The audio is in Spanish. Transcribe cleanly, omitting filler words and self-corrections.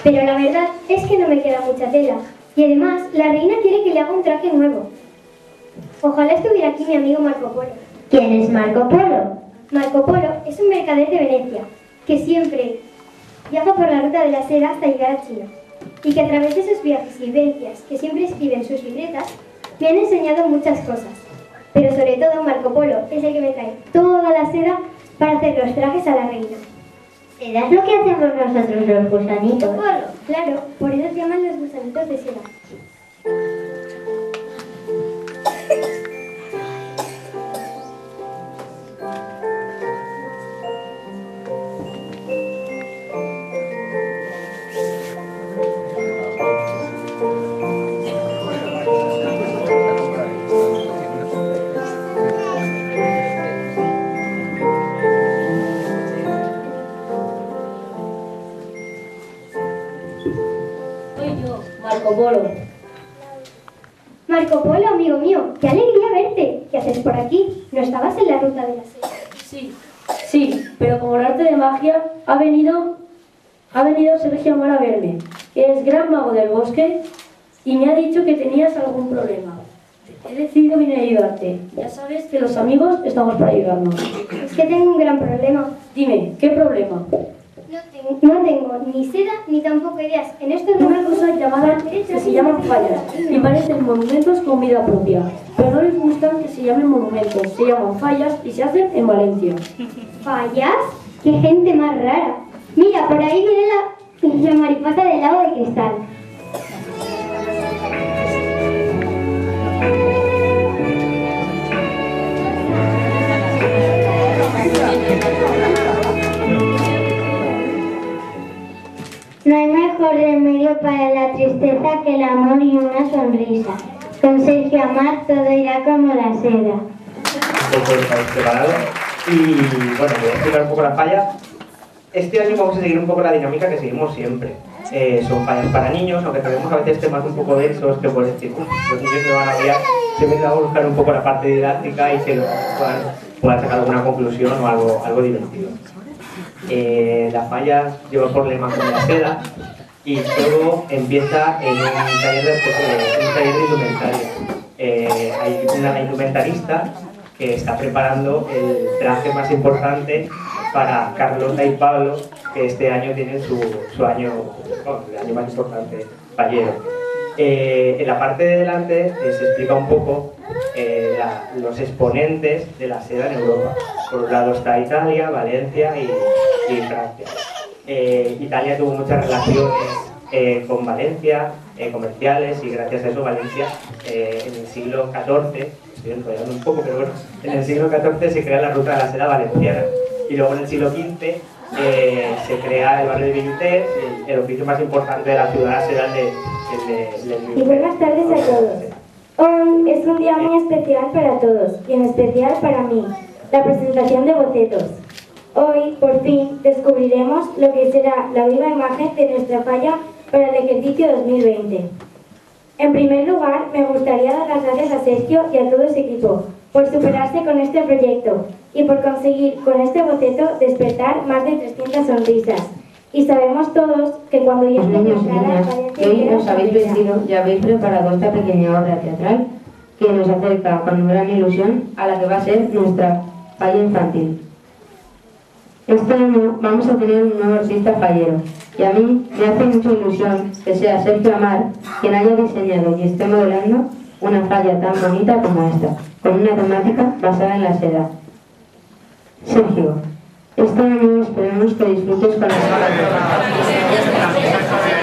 pero la verdad es que no me queda mucha tela. Y además, la reina quiere que le haga un traje nuevo. Ojalá estuviera aquí mi amigo Marco Polo. ¿Quién es Marco Polo? Marco Polo es un mercader de Venecia, que siempre viaja por la ruta de la seda hasta llegar a China, y que a través de sus viajes y vivencias, que siempre escribe en sus libretas, me han enseñado muchas cosas. Pero sobre todo Marco Polo es el que me trae toda la seda para hacer los trajes a la reina. ¿Seda es lo que hacemos nosotros los gusanitos? Claro, por eso se llaman los gusanitos de seda. Marco Polo. Marco Polo, amigo mío, qué alegría verte. ¿Qué haces por aquí? ¿No estabas en la ruta de la seda? Sí, pero como el arte de magia ha venido Sergio Amar a verme, que es gran mago del bosque, y me ha dicho que tenías algún problema. He decidido venir a ayudarte. Ya sabes que los amigos estamos para ayudarnos. Es que tengo un gran problema. Dime, ¿qué problema? No tengo ni seda ni tampoco ideas. En esto es Una cosa llamada que se llaman fallas y parecen monumentos con vida propia, pero no les gustan que se llamen monumentos, se llaman fallas y se hacen en Valencia. ¿Fallas? ¡Qué gente más rara! Mira, por ahí viene la mariposa del lago de cristal. No hay mejor remedio para la tristeza que el amor y una sonrisa. Con Sergio Amar todo irá como la seda. Un poco estamos preparados. Y bueno, voy a explicar un poco las fallas. Este año vamos a seguir un poco la dinámica que seguimos siempre. Son fallas para niños, aunque tenemos a veces temas un poco densos que por decir, los niños me van a odiar. Siempre vamos a buscar un poco la parte didáctica y que puedan sacar alguna conclusión o algo divertido. Las fallas llevan por lema con la seda y todo empieza en un taller de indumentaria. Hay una indumentarista que está preparando el traje más importante para Carlota y Pablo, que este año tienen su año, el año más importante, fallero. En la parte de delante se explica un poco los exponentes de la seda en Europa. Por un lado está Italia, Valencia y Francia. Italia tuvo muchas relaciones con Valencia, comerciales, y gracias a eso Valencia en el siglo XIV, estoy enrollando un poco, pero bueno, en el siglo XIV se crea la ruta de la seda valenciana, y luego en el siglo XV se crea el barrio de Villuters, el oficio más importante de la ciudad será el de Y buenas tardes a todos. Hoy es un día muy especial para todos, y en especial para mí, la presentación de bocetos. Hoy, por fin, descubriremos lo que será la viva imagen de nuestra falla para el ejercicio 2020. En primer lugar, me gustaría dar las gracias a Sergio y a todo su equipo por superarse con este proyecto y por conseguir con este boceto despertar más de 300 sonrisas. Y sabemos todos que cuando ya estén Niños y niñas, que hoy os habéis vestido y habéis preparado esta pequeña obra teatral que nos acerca con gran ilusión a la que va a ser nuestra falla infantil. Este año vamos a tener un nuevo artista fallero, y a mí me hace mucha ilusión que sea Sergio Amar quien haya diseñado y esté modelando una falla tan bonita como esta, con una temática basada en la seda. Sergio, este año esperemos que disfrutes con la